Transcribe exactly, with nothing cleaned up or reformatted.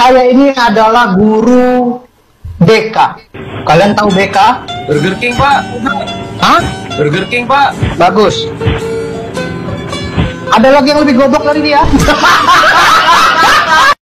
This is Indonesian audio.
Saya ini adalah guru B K. Kalian tahu B K? Burger King, Pak. Hah? Burger King, Pak. Bagus. Ada lagi yang lebih goblok dari dia.